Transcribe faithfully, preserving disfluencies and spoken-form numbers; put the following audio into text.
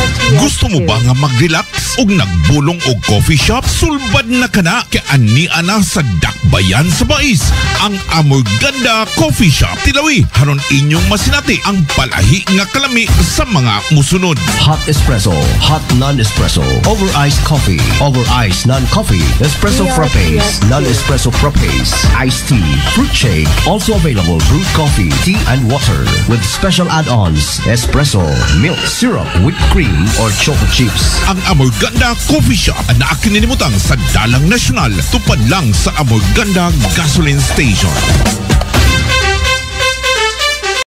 Gusto mo ba nga mag-relax o nagbulong og coffee shop? Sulbad na ka na kay ani ana sa Dakbayan sa Bais. Ang Amorganda Coffee Shop. Tilawi, haron inyong masinati ang palahi nga kalami sa mga musunod. Hot espresso, hot non-espresso, over iced coffee, over iced non-coffee, espresso frappes, non-espresso frappes, iced tea, fruit shake, also available brewed coffee, tea and water with special add-ons, espresso, milk, syrup, whipped cream or chocolate chips. Ang Amorganda Coffee Shop na akininimutan sa Dalang Nasyonal, tupad lang sa Amorganda Gasoline Station.